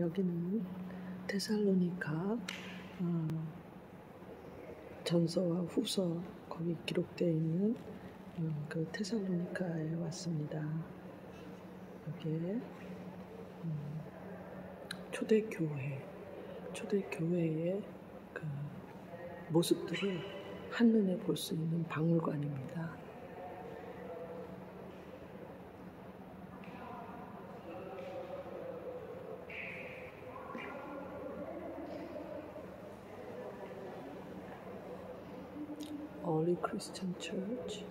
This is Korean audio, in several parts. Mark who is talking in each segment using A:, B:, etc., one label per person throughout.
A: 여기는 데살로니가 전서와 후서 거기 기록되어 있는 그 테살로니카에 왔습니다. 여기에 초대교회의 그 모습들을 한눈에 볼 수 있는 박물관입니다. Early Christian Church.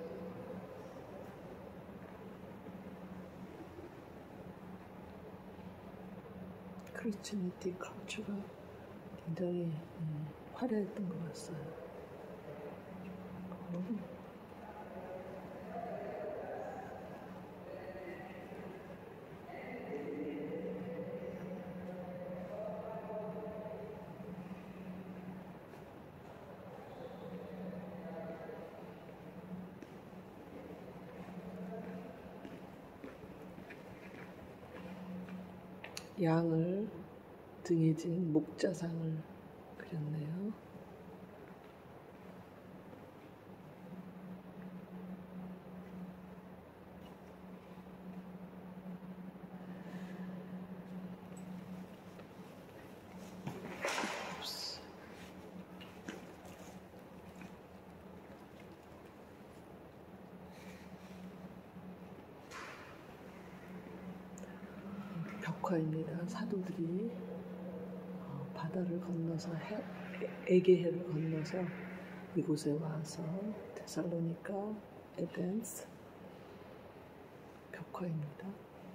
A: 크리스천리티 컬처가 굉장히 화려했던 것 같아요. 양을 등에 진 목자상을 그렸네요. 벽화입니다. 사도들이 바다를 건너서 에게해를 건너서 이곳에 와서 데살로니가 에덴스 벽화입니다.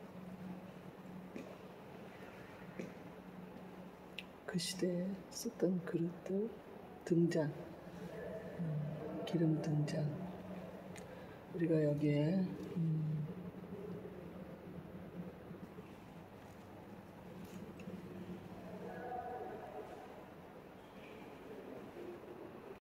A: 그 시대에 썼던 그릇들 등잔, 기름 등잔. 우리가 여기에